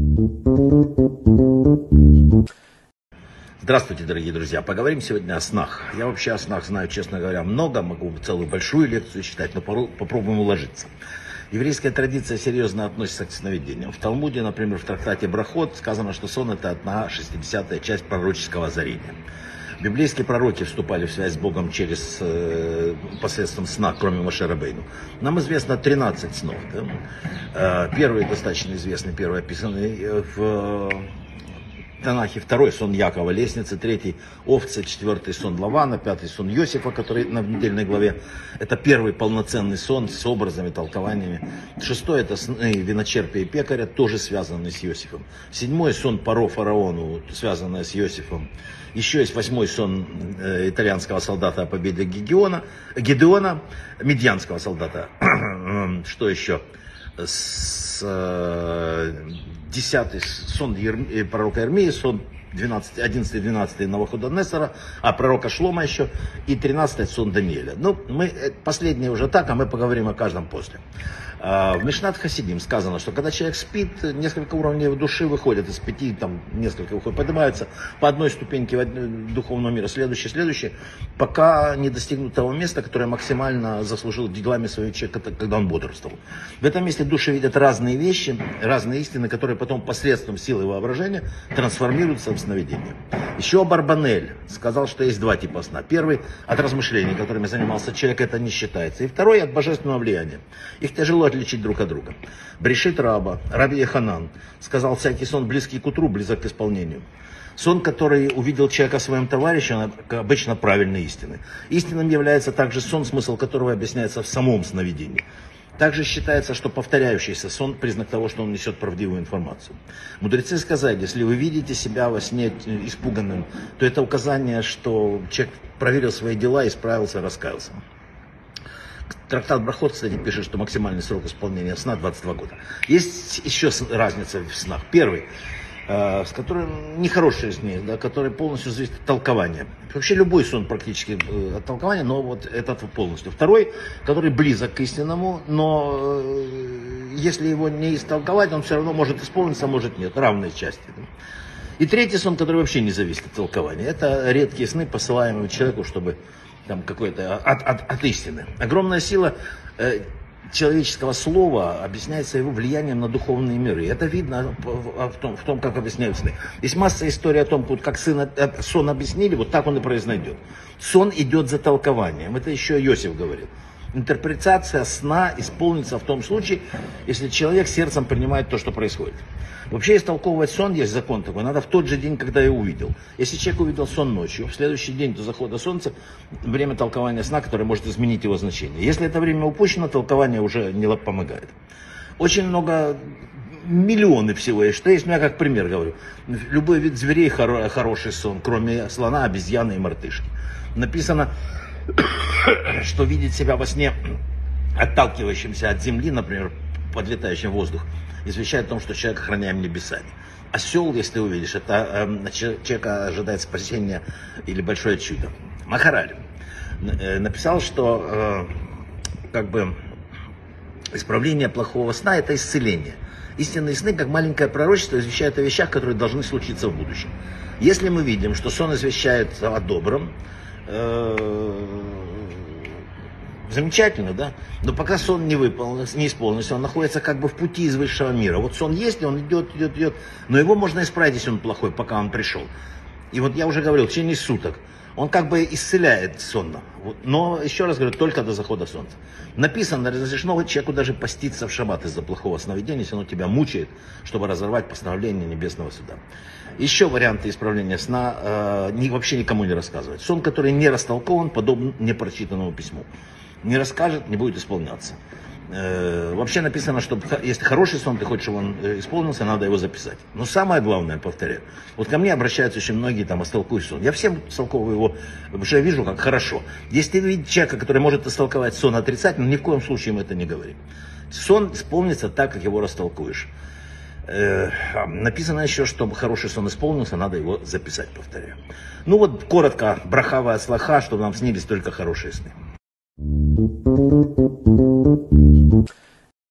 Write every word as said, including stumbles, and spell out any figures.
Здравствуйте, дорогие друзья. Поговорим сегодня о снах. Я вообще о снах знаю, честно говоря, много. Могу целую большую лекцию читать, но попробуем уложиться. Еврейская традиция серьезно относится к сновидениям. В Талмуде, например, в трактате Брахот сказано, что сон — это одна шестидесятая часть пророческого озарения. Библейские пророки вступали в связь с Богом через э, посредством сна, кроме Моше Рабейну. Нам известно тринадцать снов. Да? Э, первый достаточно известный, первый описанный в Танахе, второй сон Якова, лестницы, третий овцы, четвертый сон Лавана, пятый сон Иосифа, который на недельной главе. Это первый полноценный сон с образами, толкованиями. Шестой — это сны виночерпия и пекаря, тоже связанные с Иосифом. Седьмой — сон Паро фараону, связанный с Иосифом. Еще есть восьмой сон э, итальянского солдата о победе Гедеона, Гедеона, медьянского солдата. Что еще? С, э, десятый сон Ер... пророка Ирмии, сон одиннадцатый-двенадцатый Навуходоносора, а пророка Шлома еще, и тринадцатый сон Даниэля. Ну, мы, последнее уже так, а мы поговорим о каждом после. В Мишнат Хасидим сказано, что когда человек спит, несколько уровней его души выходят из пяти, там несколько выходят, поднимаются по одной ступеньке духовного мира, следующий, следующий, пока не достигнут того места, которое максимально заслужил делами своего человека, когда он бодрствовал. В этом месте души видят разные вещи, разные истины, которые потом посредством силы воображения трансформируются в сновидение. Еще Барбанель сказал, что есть два типа сна. Первый — от размышлений, которыми занимался человек, это не считается. И второй — от божественного влияния. Их тяжело отличить друг от друга. Брешит Раба, Раби Йоханан, сказал: всякий сон, близкий к утру, близок к исполнению. Сон, который увидел человек о своем товарище, он обычно правильной истины. Истинным является также сон, смысл которого объясняется в самом сновидении. Также считается, что повторяющийся сон — признак того, что он несет правдивую информацию. Мудрецы сказали, если вы видите себя во сне испуганным, то это указание, что человек проверил свои дела, исправился, раскаялся. Трактат Брахот, кстати, пишет, что максимальный срок исполнения сна двадцать два года. Есть еще разница в снах. Первый, э, с которым нехорошие сны, да, который полностью зависит от толкования. Вообще любой сон практически э, от толкования, но вот этот полностью. Второй, который близок к истинному, но э, если его не истолковать, он все равно может исполниться, а может нет. Равные части. Да. И третий сон, который вообще не зависит от толкования. Это редкие сны, посылаемые человеку, чтобы там какой-то от, от, от истины. Огромная сила э, человеческого слова объясняется его влиянием на духовные миры. Это видно в, в, том, в том, как объясняют сны. Есть масса историй о том, как сын, э, сон объяснили, вот так он и произойдет. Сон идет за толкованием. Это еще Иосиф говорил. Интерпретация сна исполнится в том случае, если человек сердцем принимает то, что происходит. Вообще, истолковывать сон, есть закон такой, надо в тот же день, когда я увидел. Если человек увидел сон ночью, в следующий день до захода солнца время толкования сна, которое может изменить его значение. Если это время упущено, толкование уже не помогает. Очень много, миллионы всего есть. Что есть, ну я как пример говорю. Любой вид зверей хоро, хороший сон, кроме слона, обезьяны и мартышки. Написано, что видеть себя во сне отталкивающимся от земли, например, подлетающим в воздух, извещает о том, что человек охраняем небесами. Осел, если ты увидишь, это э, человека ожидает спасение или большое чудо. Махараль э, написал, что э, как бы исправление плохого сна — это исцеление. Истинные сны, как маленькое пророчество, извещают о вещах, которые должны случиться в будущем. Если мы видим, что сон извещает о добром, э, замечательно, да? Но пока сон не выполнился, не исполнился, он находится как бы в пути из высшего мира. Вот сон есть, и он идет, идет, идет, но его можно исправить, если он плохой, пока он пришел. И вот я уже говорил, в течение суток он как бы исцеляет сонно. Но, еще раз говорю, только до захода солнца. Написано, разрешено человеку даже поститься в шаббат из-за плохого сновидения, если оно тебя мучает, чтобы разорвать постановление небесного суда. Еще варианты исправления сна э, ни, вообще никому не рассказывать. Сон, который не растолкован, подобен непрочитанному письму. Не расскажет, не будет исполняться. Э, вообще написано, что если хороший сон, ты хочешь, чтобы он исполнился, надо его записать. Но самое главное, повторяю, вот ко мне обращаются очень многие, там, истолкуй сон. Я всем истолковываю его, потому что я вижу, как хорошо. Если ты видишь человека, который может истолковать сон отрицательно, ни в коем случае ему это не говори. Сон исполнится так, как его растолкуешь. Э, написано еще, чтобы хороший сон исполнился, надо его записать, повторяю. Ну вот, коротко, брахава от слаха, чтобы нам снились только хорошие сны. Thank you.